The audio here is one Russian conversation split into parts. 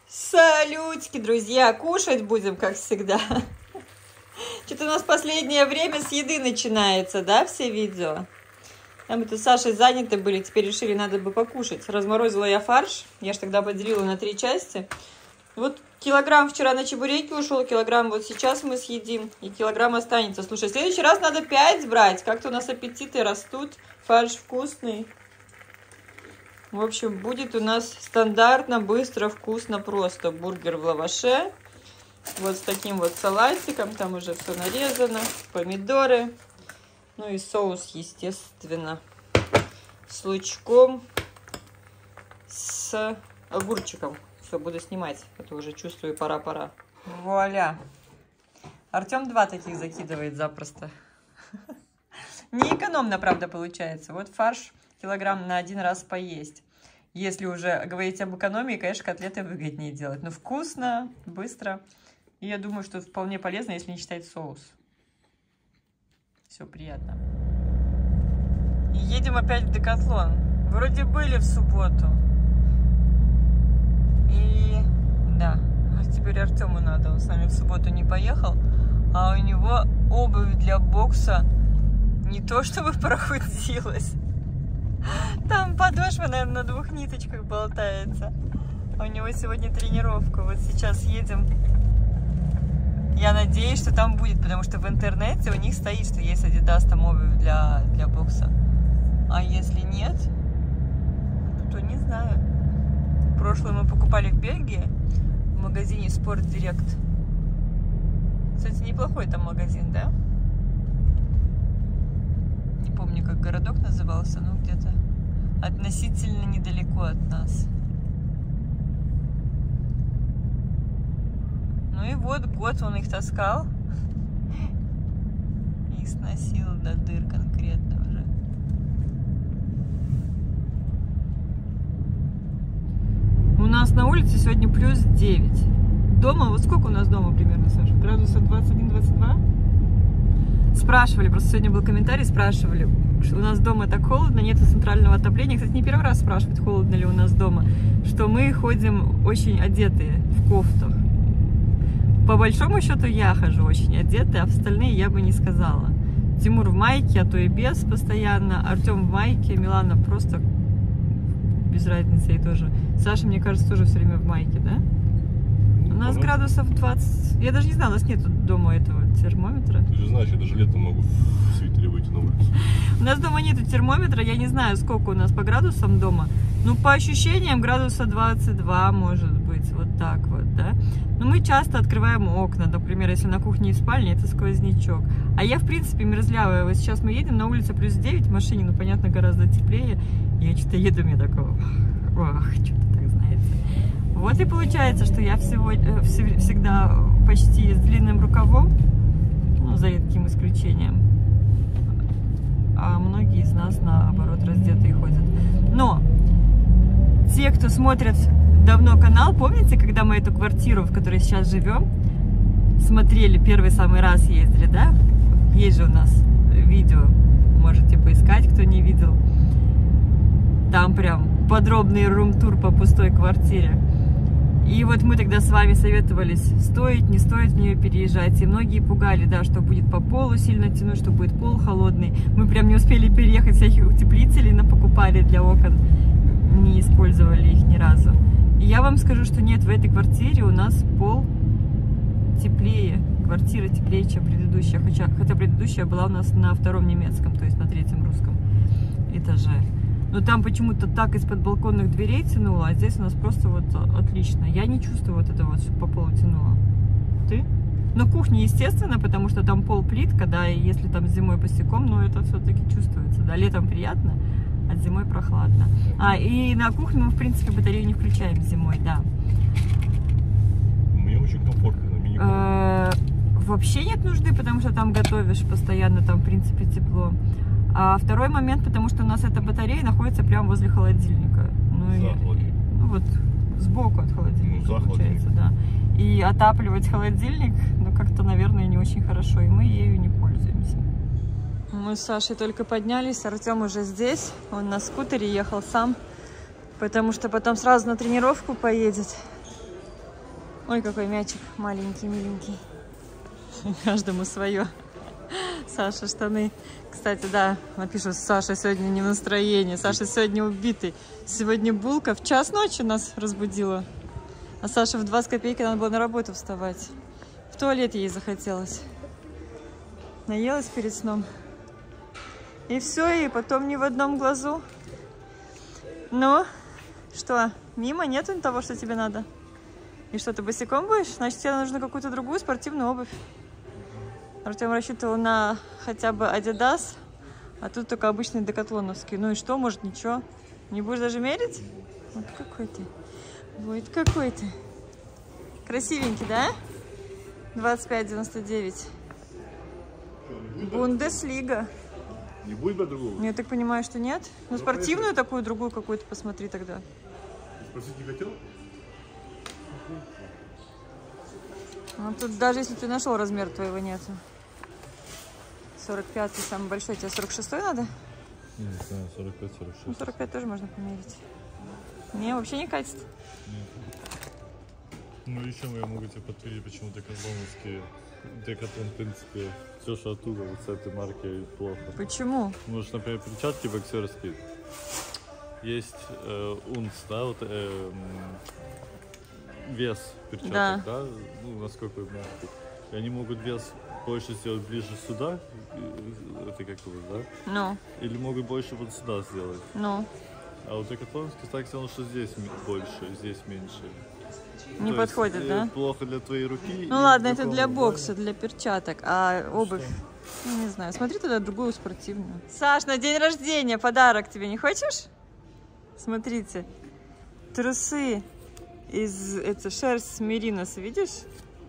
Салютики, друзья! Кушать будем, как всегда. Что-то у нас последнее время с еды начинается, да, все видео? А мы тут с Сашей заняты были, теперь решили, надо бы покушать. Разморозила я фарш, я же тогда поделила на 3 части. Вот килограмм вчера на чебуреки ушел, килограмм вот сейчас мы съедим, и килограмм останется. Слушай, в следующий раз надо 5 брать, как-то у нас аппетиты растут, фарш вкусный. В общем, будет у нас стандартно, быстро, вкусно, просто бургер в лаваше. Вот с таким вот салатиком, там уже все нарезано, помидоры. Ну и соус, естественно, с лучком, с огурчиком. Все, буду снимать, это уже чувствую, пора-пора. Вуаля! Артем 2 таких закидывает запросто. Не экономно, правда, получается. Вот фарш килограмм на 1 раз поесть. Если уже говорить об экономии, конечно, котлеты выгоднее делать. Но вкусно, быстро. И я думаю, что вполне полезно, если не считать соус. Все, приятно. И едем опять в Декатлон. Вроде были в субботу. И да, теперь Артему надо. Он с нами в субботу не поехал. А у него обувь для бокса не то чтобы прохудилась. Там подошва, наверное, на 2 ниточках болтается. У него сегодня тренировка. Вот сейчас едем. Я надеюсь, что там будет, потому что в интернете у них стоит, что есть Adidas там обувь для бокса. А если нет, то не знаю. В прошлое мы покупали в Бельгии, в магазине Sport Direct. Кстати, неплохой там магазин, да? Не помню, как городок назывался, но где-то относительно недалеко от нас. Ну и вот год он их таскал и сносил до дыр конкретно уже. У нас на улице сегодня плюс 9. Дома, вот сколько у нас дома примерно, Саша? Градусов 21-22? Спрашивали, просто сегодня был комментарий, спрашивали, что у нас дома так холодно, нет центрального отопления. Кстати, не первый раз спрашивают, холодно ли у нас дома, что мы ходим очень одетые, в кофтах. По большому счету я хожу очень одетая, а остальные я бы не сказала. Тимур в майке, а то и без постоянно, Артем в майке, Милана просто без разницы, и тоже. Саша, мне кажется, тоже все время в майке, да? У нас градусов 20. Я даже не знаю, у нас нет дома этого термометра. Ты же знаешь, я даже летом могу в свитере выйти на улицу. У нас дома нету термометра, я не знаю, сколько у нас по градусам дома. Ну, по ощущениям, градуса 22, может быть, вот так вот, да. Но мы часто открываем окна, например, если на кухне и в спальне, это сквознячок. А я, в принципе, мерзлявая. Вот сейчас мы едем, на улице плюс 9, в машине, ну, понятно, гораздо теплее. Я что-то еду, мне такого, ох, что-то так, знаете. Вот и получается, что я всегда почти с длинным рукавом, ну, за редким исключением. А многие из нас, наоборот, раздетые ходят. Но те, кто смотрят давно канал, помните, когда мы эту квартиру, в которой сейчас живем, смотрели, первый самый раз ездили, да? Есть же у нас видео, можете поискать, кто не видел. Там прям подробный рум-тур по пустой квартире. И вот мы тогда с вами советовались, стоит, не стоит в нее переезжать. И многие пугали, да, что будет по полу сильно тянуть, что будет пол холодный. Мы прям не успели переехать, всяких утеплителей покупали для окон. Не использовали их ни разу. И я вам скажу, что нет, в этой квартире у нас пол теплее. Квартира теплее, чем предыдущая. Хотя предыдущая была у нас на 2-м немецком, то есть на 3-м русском этаже. Но там почему-то так из-под балконных дверей тянуло, а здесь у нас просто вот отлично. Я не чувствую вот это вот, что по полу тянуло. Ты? На кухне, естественно, потому что там пол плитка, да, и если там зимой босиком, но это все-таки чувствуется, да, летом приятно, а зимой прохладно. И на кухне мы, в принципе, батарею не включаем зимой, да. Мне очень комфортно на мини-кухне. Вообще нет нужды, потому что там готовишь постоянно, там, в принципе, тепло. А второй момент, потому что у нас эта батарея находится прямо возле холодильника. Ну вот, сбоку от холодильника, получается, да. И отапливать холодильник, ну, как-то, наверное, не очень хорошо, и мы ею не пользуемся. Мы с Сашей только поднялись, Артем уже здесь, он на скутере ехал сам, потому что потом сразу на тренировку поедет. Ой, какой мячик маленький, миленький. Каждому свое. Саша штаны. Кстати, да, напишу, Саша сегодня не в настроении. Саша сегодня убитый. Сегодня булка в 1:00 ночи нас разбудила. А Саша в 2 с копейкой надо было на работу вставать. В туалет ей захотелось. Наелась перед сном. И все, и потом ни в одном глазу. Ну, что, мимо нету того, что тебе надо? И что, ты босиком будешь? Значит, тебе нужно какую-то другую спортивную обувь. Артем рассчитывал на хотя бы Adidas, а тут только обычные декатлоновские. Ну и что, может, ничего? Не будешь даже мерить? Вот какой ты. Вот какой ты. Красивенький, да? 25,99. Бундеслига. Не будет брать другого? Я так понимаю, что нет. Ну, спортивную такую, другую какую-то посмотри тогда. Спросить не хотел? Ну, тут даже если ты нашел размер, твоего нету. 45-й самый большой. Тебе 46-й надо? Не знаю, 45-46. Ну, 45 тоже можно померить. Не, вообще не катит. Нет. Ну, еще я могу тебе подтвердить, почему декатлоновские. Декатлон, в принципе, все, что оттуда, вот с этой марки, плохо. Почему? Ну, что, например, перчатки боксерские. Есть унц, да, вот вес перчаток, да, ну, насколько мягкий. И они могут вес больше сделать ближе сюда, это как его, да? Ну. Или могут больше вот сюда сделать. Ну. А вот декатлоновский так сделано, что здесь больше, здесь меньше. Не то подходит, есть, да? Плохо для твоей руки. Ну ладно, это для бокса, для перчаток. А обувь, ну, не знаю. Смотри тогда другую спортивную. Саш, на день рождения подарок тебе не хочешь? Смотрите. Трусы из шерсть с меринос, видишь?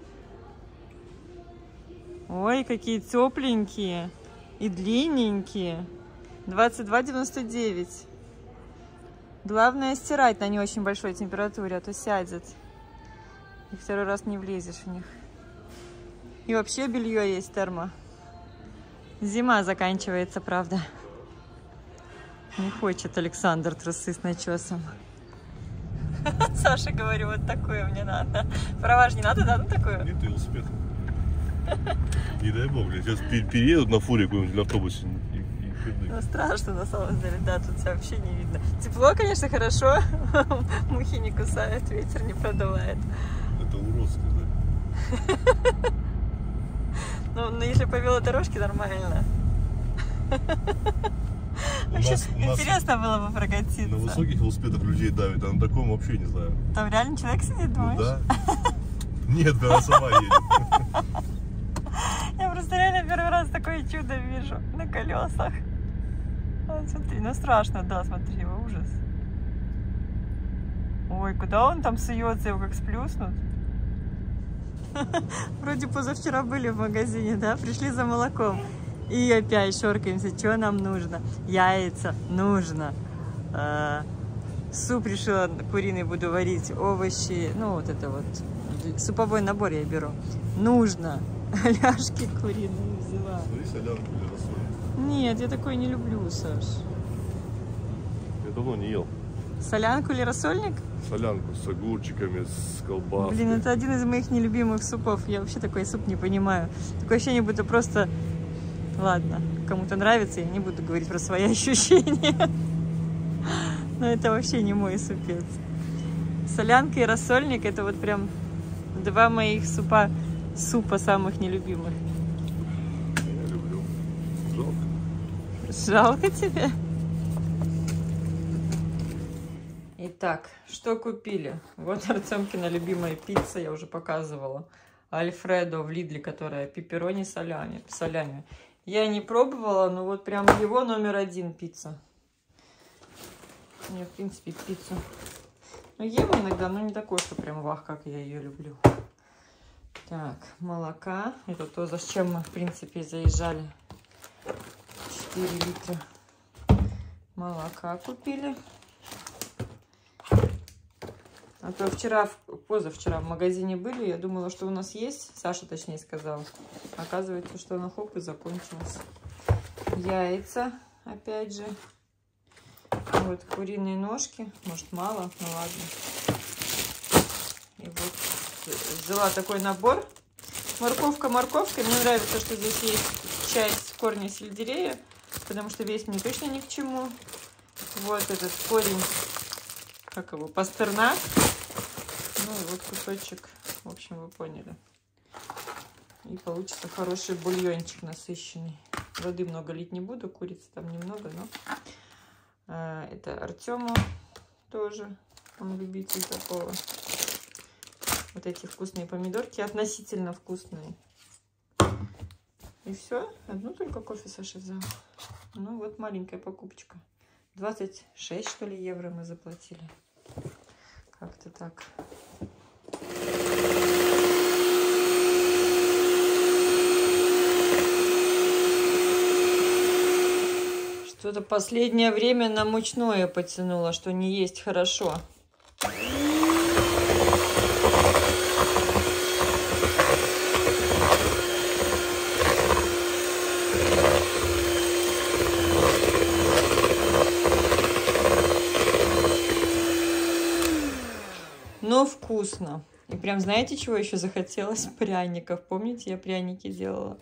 Ой, какие тепленькие и длинненькие. 22,99. Главное стирать на не очень большой температуре, а то сядет. И второй раз не влезешь в них. И вообще белье есть термо. Зима заканчивается, правда. Не хочет Александр трусы с начесом. Саша, говорю, вот такое мне надо. Права же не надо, да, ну такое? Нет, велосипед. Не дай бог, сейчас переедут на фуре какой-нибудь на автобусе. Ну страшно на самом деле, да, тут вообще не видно. Тепло, конечно, хорошо. Мухи не кусают, ветер не продувает. Это уродство, да? Ну, если по велодорожке, нормально. Вообще, интересно было бы прокатиться. На высоких велосипедах людей давит, а на таком вообще не знаю. Там реально человек сидит, думаешь? Ну, да. Нет, она сама едет. Я просто реально первый раз такое чудо вижу на колесах. Вот, смотри, ну страшно, да, смотри, его ужас. Ой, куда он там суется, его как сплюснут. Вроде позавчера были в магазине, да, пришли за молоком. И опять шоркаемся, что нам нужно. Яйца нужно. Суп решила куриный буду варить, овощи, ну вот это вот. Суповой набор я беру. Нужно. Ляжки куриные взяла. Ну и солянку или рассольник. Нет, я такой не люблю, Саш. Я давно не ел. Солянку или рассольник? Солянку с огурчиками, с колбаской. Блин, это один из моих нелюбимых супов. Я вообще такой суп не понимаю. Такое ощущение, будто просто... Ладно, кому-то нравится, я не буду говорить про свои ощущения. Но это вообще не мой супец. Солянка и рассольник — это вот прям два моих супа самых нелюбимых. Я люблю. Жалко. Жалко тебе? Итак, что купили? Вот Артемкина любимая пицца, я уже показывала. Альфредо в Лидле, которая пепперони солями. Я не пробовала, но вот прям его №1 пицца. Я, в принципе, пиццу ем иногда, но не такой, что прям вах, как я ее люблю. Так, молока. Это то, зачем мы, в принципе, заезжали. 4 литра молока купили. А то позавчера в магазине были, я думала, что у нас есть. Саша, точнее, сказал. Оказывается, что оно хоп и закончилось. Яйца, опять же. Вот куриные ножки. Может, мало, ну ладно. И вот взяла такой набор. Морковка. Мне нравится, что здесь есть часть корня сельдерея, потому что весь мне точно ни к чему. Вот этот корень, как его, пастернак. Ну и вот кусочек, в общем, вы поняли. И получится хороший бульончик насыщенный. Воды много лить не буду, курицы там немного, но это Артему тоже, он любитель такого. Вот эти вкусные помидорки, относительно вкусные. И все, одну только кофе Саша взял. Ну вот маленькая покупочка. 26, что ли, евро мы заплатили. Как-то так. Что-то последнее время на мучное потянуло, что не есть хорошо. Но вкусно. И прям знаете, чего еще захотелось? Пряников. Помните, я пряники делала?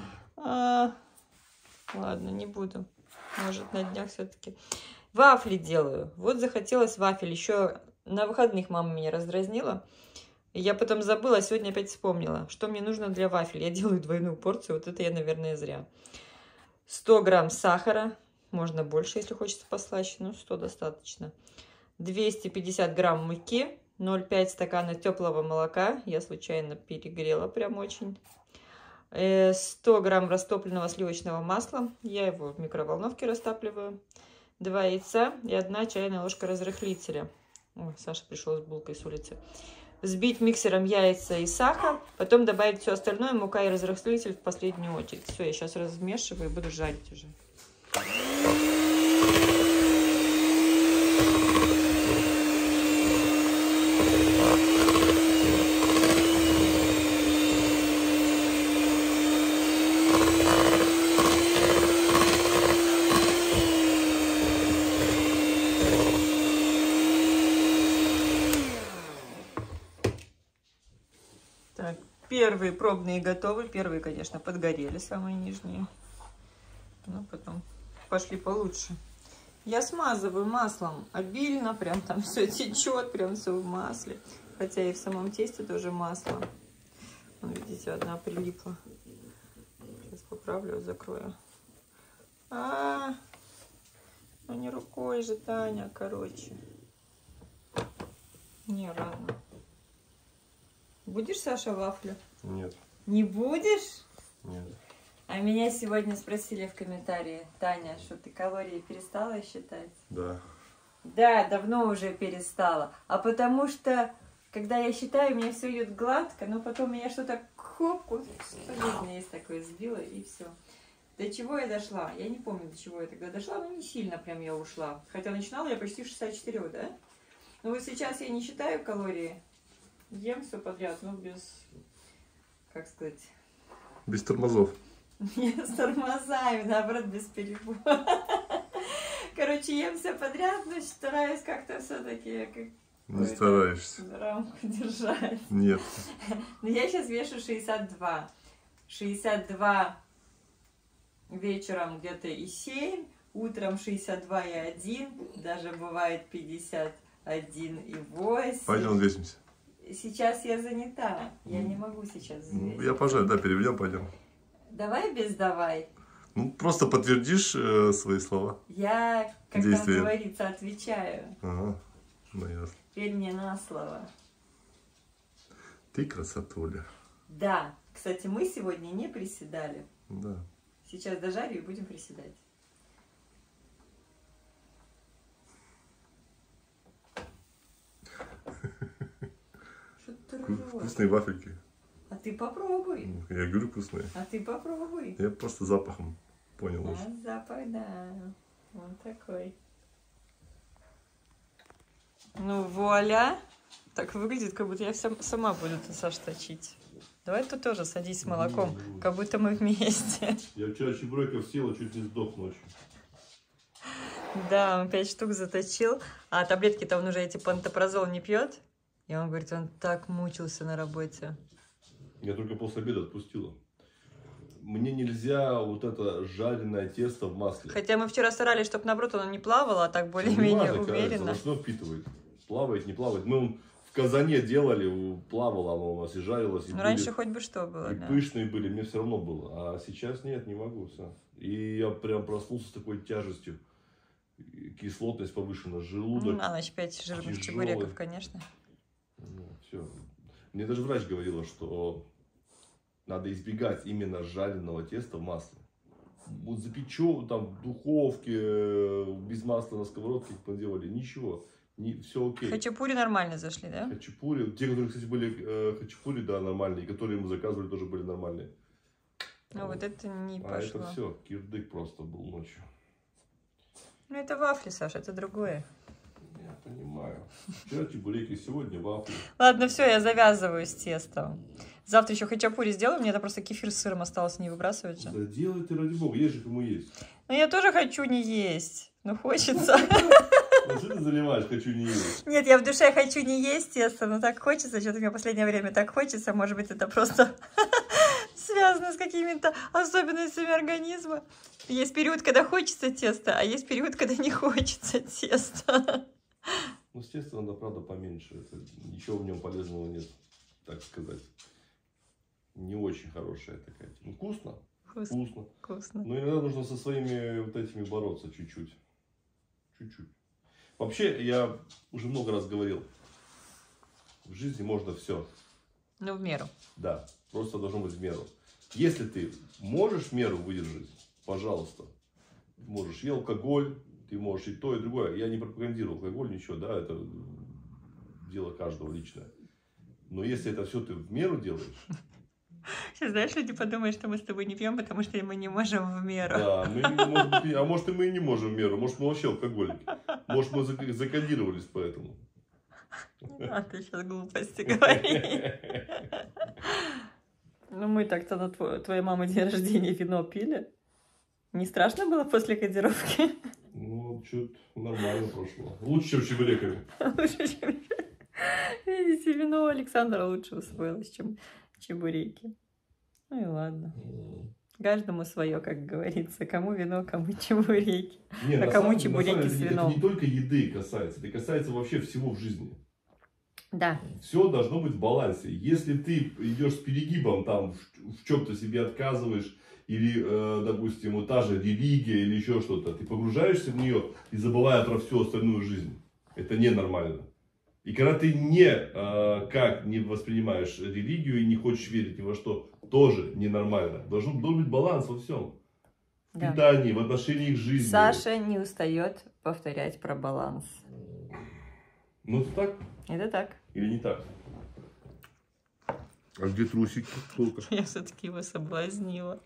Ладно, не буду. Может, на днях все-таки. Вафли делаю. Вот захотелось вафель. Еще на выходных мама меня раздразнила. И я потом забыла, а сегодня опять вспомнила, что мне нужно для вафель. Я делаю двойную порцию. Вот это я, наверное, зря. 100 грамм сахара. Можно больше, если хочется послаще. Ну, 100 достаточно. 250 грамм муки. 0,5 стакана теплого молока. Я случайно перегрела прям очень. 100 грамм растопленного сливочного масла. Я его в микроволновке растапливаю. 2 яйца и 1 чайная ложка разрыхлителя. Ой, Саша пришел с булкой с улицы. Взбить миксером яйца и сахар. Потом добавить все остальное. Мука и разрыхлитель в последнюю очередь. Все, я сейчас размешиваю и буду жарить уже. Так, первые пробные готовы. Первые, конечно, подгорели, самые нижние. Но потом пошли получше. Я смазываю маслом обильно. Прям там все течет, прям все в масле. Хотя и в самом тесте тоже масло. Вон, видите, одна прилипла. Сейчас поправлю, закрою. Ну не рукой же, Таня, короче. Не, ладно. Будешь, Саша, вафлю? Нет. Не будешь? Нет. А меня сегодня спросили в комментарии: Таня, что ты калории перестала считать? Да. Да, давно уже перестала. А потому что, когда я считаю, у меня все идет гладко, но потом меня что-то хоп, есть такое, сбило, и все. До чего я дошла? Я не помню, до чего я тогда дошла, но не сильно прям я ушла. Хотя начинала я почти 64, да? Но вот сейчас я не считаю калории. Ем все подряд, но без, как сказать... Без тормозов. Не с тормозами, наоборот, без перебора. Короче, ем все подряд, но стараюсь как-то все-таки... Не стараешься. Рамку держать. Нет. Но я сейчас вешу 62. 62 вечером где-то и 7, утром 62 и 1, даже бывает 51 и 8. Пойдем весимся. Сейчас я занята, я не могу сейчас взвесить. Я пожалуй, да, переведем, пойдем. Давай без давай. Ну, просто подтвердишь свои слова. Я, как действия. там говорится, отвечаю. Ага, ну ясно. Теперь мне на слово. Ты красотуля. Да, кстати, мы сегодня не приседали. Да. Сейчас дожарю и будем приседать. Вкусные вафельки. А ты попробуй. Я говорю вкусные. А ты попробуй. Я просто запахом понял уже. Запах, да. Он такой. Ну, вуаля. Так выглядит, как будто я сама буду, Саш, точить. Давай ты тоже садись с молоком, как будто мы вместе. Я вчера чебуреков съел, чуть не сдох ночью. Да, он 5 штук заточил. А таблетки-то он уже эти пантопрозол не пьет. И он говорит, он так мучился на работе. Я только после обеда отпустила. Мне нельзя вот это жареное тесто в масле. Хотя мы вчера старались, чтобы наоборот оно не плавало, а так более-менее умеренно. Оно что впитывает. Плавает, не плавает. Мы в казане делали, плавало оно у нас и жарилось. И раньше хоть бы что было. И пышные были, мне все равно было. А сейчас нет, не могу. Все. И я прям проснулся с такой тяжестью. Кислотность повышена, желудок. На ночь 5 жирных чебуреков, конечно. Все. Мне даже врач говорила, что надо избегать именно жареного теста в масле. Вот запечем там в духовке, без масла на сковородке, как мы делали, ничего. Все окей. Хачапури нормально зашли, да? Хачапури. Те, которые, кстати, были хачапури, да, нормальные. Которые мы заказывали, тоже были нормальные. Ну вот это не пошло. А это все, кирдык просто был ночью. Ну это вафли, Саша, это другое. Я понимаю. Вчера чебуреки, сегодня вафли. Ладно, все, я завязываю с тестом. Завтра еще хачапури сделаю, мне это просто кефир с сыром осталось, не выбрасывать же. Да делай ты, ради бога, есть же кому есть. Ну я тоже хочу не есть, но хочется. Ну что ты заливаешь, хочу не есть? Нет, я в душе хочу не есть тесто, но так хочется, что-то мне в последнее время так хочется, может быть это просто связано с какими-то особенностями организма. Есть период, когда хочется теста, а есть период, когда не хочется теста. Ну, с тестом надо, правда, поменьше. Ничего в нем полезного нет, так сказать. Не очень хорошая такая. Ну, вкусно? Вкусно. Вкусно. Но иногда нужно со своими вот этими бороться чуть-чуть. Чуть-чуть. Вообще, я уже много раз говорил, в жизни можно все. Ну, в меру. Да, просто должно быть в меру. Если ты можешь в меру выдержать, пожалуйста, можешь и алкоголь, ты можешь и то, и другое. Я не пропагандирую алкоголь, ничего, да, это дело каждого личное. Но если это все ты в меру делаешь... Сейчас, знаешь, люди подумают, что мы с тобой не пьем, потому что мы не можем в меру. Да, а может и мы и не можем в меру, может мы вообще алкоголики. Может мы закодировались поэтому. А ты сейчас глупости говоришь. Ну мы так-то на твоей мамы день рождения вино пили. Не страшно было после кодировки? Ну, что-то нормально прошло. Лучше, чем чебуреками. Лучше, чем... Видите, вино у Александра лучше усвоилось, чем чебуреки. Ну и ладно. Каждому свое, как говорится. Кому вино, кому чебуреки. Не, а кому чебуреки с вином. Это не только еды касается, это касается вообще всего в жизни. Да. Все должно быть в балансе. Если ты идешь с перегибом, там в чем-то себе отказываешь, или, допустим, вот та же религия или еще что-то, ты погружаешься в нее и забывая про всю остальную жизнь. Это ненормально. И когда ты никак не воспринимаешь религию и не хочешь верить ни во что, тоже ненормально. Должен быть баланс во всем. В питании, в отношении к жизни. Саша не устает повторять про баланс. Ну это так? Это так. Или не так? А где трусики? Сколько? Я все-таки его соблазнила.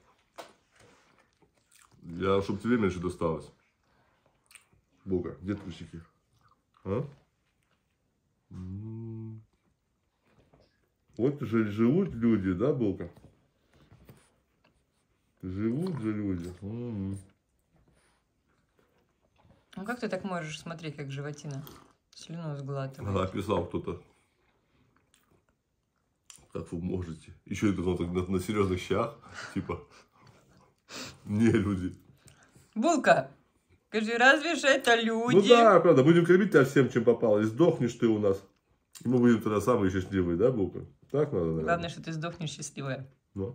Чтобы тебе меньше досталось. Бога, где трусики? А? Вот же живут люди, да, Булка? Живут же люди. Ну как ты так можешь смотреть, как животина слюну сглатывает? Ага, писал кто-то. Как вы можете? Еще это на серьезных щах, типа. Не люди. Булка, скажи, разве же это люди? Ну да, правда, будем кормить тебя всем, чем попало. И сдохнешь ты у нас. И мы будем тогда самые счастливые, да, Булка? Так надо, наверное. Главное, что ты сдохнешь счастливая. Ну.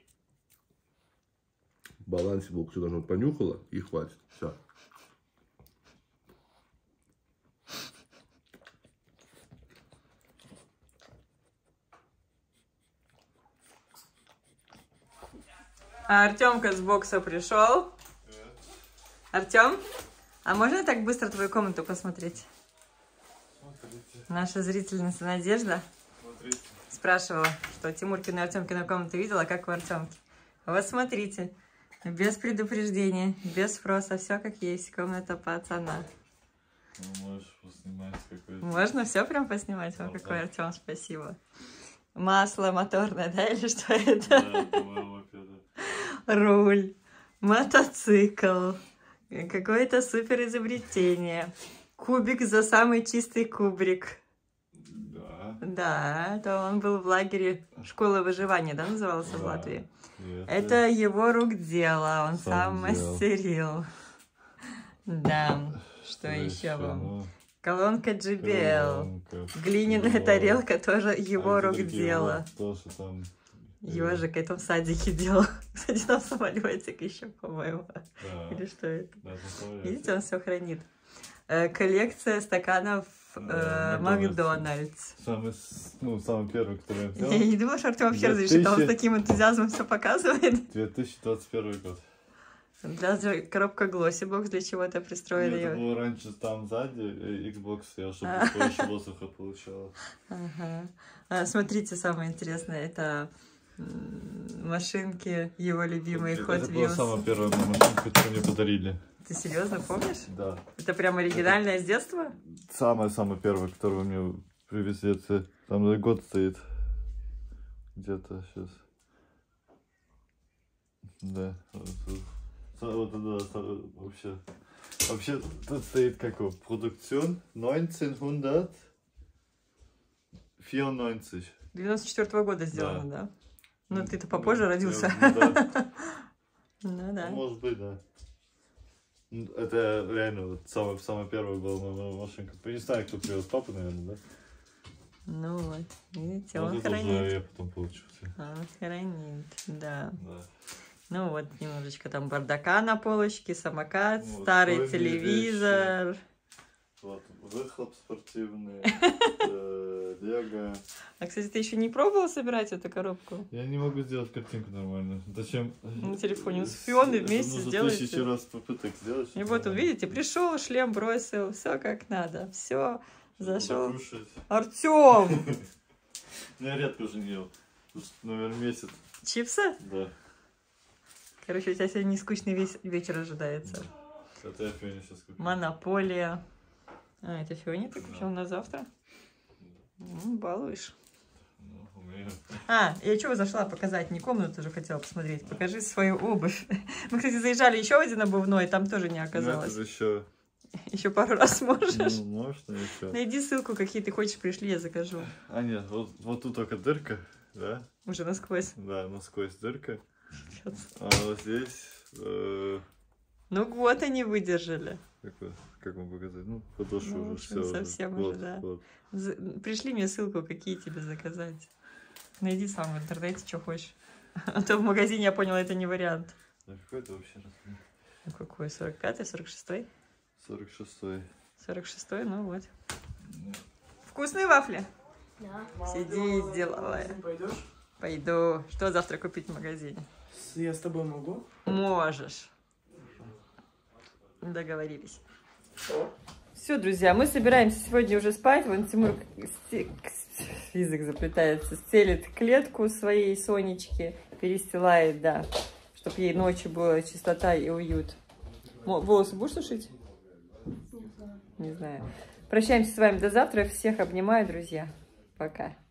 В балансе, Булка, все должно быть. Понюхала и хватит. Все. А Артемка с бокса пришел. Артем, а можно так быстро твою комнату посмотреть? Смотрите. Наша зрительница Надежда спрашивала, что Тимуркину и Артемкину комнату видела, как у Артемки. Вот смотрите, без предупреждения, без спроса, все как есть, комната пацана. Ну, можешь поснимать какой-то. Можно все прям поснимать? О, какой Артем, спасибо. Масло моторное, да, или что это? Да, по-моему, да. Руль, мотоцикл, какое-то супер изобретение. Кубик за самый чистый кубрик. Да. Да, это он был в лагере «Школа выживания», да, назывался в Да. Латвии? Нет, Это его рук дело, он сам Сам сделал. мастерил. Да, что еще вам? Колонка JBL. Глиняная тарелка тоже его рук дело. Тоже там. Ежик это в садике делал. Кстати, там самолетик еще, по-моему. Да. Или что это? Да, там Видите, он все хранит. Коллекция стаканов Макдональдс. Самый первый, который я взял. Я не думала, что Артем вообще разрешит, а он с таким энтузиазмом все показывает. 2021 год. Для коробка Glossy для чего-то пристроили Это ее. было раньше там сзади, Xbox, я чтобы больше воздуха получала. Ага. Смотрите, самое интересное, это машинки его любимые Hot Это была Wheels. самая первая машинка, которую мне подарили. Ты серьезно помнишь? Да. Это прям оригинальное с детства? Самая-самая первая, которую мне привезли. Там год стоит. Где-то сейчас. Да. Вот это вообще. Вообще тут стоит как его? Продукцион 1994. 94-го года сделано, да? Ну, ты-то попозже Да, родился. да. Ну да. Может быть, да. Это реально вот самая первая была моя машинка. Я не знаю, кто привез, папа, наверное, да? Ну вот, видите, Вот он это уже хранит. я потом получился. Он хранит, да. Да. Ну вот, немножечко там бардака на полочке, самокат, Вот, старый тоже телевизор. Вот, выхлоп спортивный, лего. А, кстати, ты еще не пробовал собирать эту коробку? Я не могу сделать картинку нормально. Зачем? На телефоне. С Фионой вместе нужно сделайте. 1000 раз попыток сделать. И вот, видите, пришел, шлем бросил, все как надо, все, зашел. Артем! Я редко уже не ел. Тут, наверное, месяц. Чипсы? Да. Короче, у тебя сегодня нескучный вечер ожидается. Это я Фионе сейчас купил. Монополия. А, это Фионе ты купил на завтра? Балуешь. Ну, у меня... А, я чего зашла показать? Не комнату же хотела посмотреть. Покажи свою обувь. Мы, кстати, заезжали еще в один обувной, там тоже не оказалось. Ну, это еще... Еще пару раз можешь. Ну, можно еще. Найди ссылку, какие ты хочешь, пришли, я закажу. А, нет, вот тут только дырка, да? Уже насквозь. Да, насквозь дырка. Сейчас. А вот здесь... Ну, год они выдержали. Как вам показать? Ну, подошва Ну, уже уже все. совсем уже, да. Вот. Пришли мне ссылку, какие тебе заказать. Найди сам в интернете, что хочешь. А то в магазине, я поняла, это не вариант. Да какой это вообще размер? Ну, какой? 45-й, 46-й? 46-й. 46-й, ну вот. Вкусные вафли? Да. Сиди, деловая. Пойдешь? Пойду. Что завтра купить в магазине? Я с тобой могу? Можешь. Договорились. Все, друзья, мы собираемся сегодня уже спать. Вон Тимур, язык заплетается, стелит клетку своей Сонечки, перестилает, да, чтобы ей ночью была чистота и уют. Волосы будешь сушить? Не знаю. Прощаемся с вами до завтра. Всех обнимаю, друзья. Пока.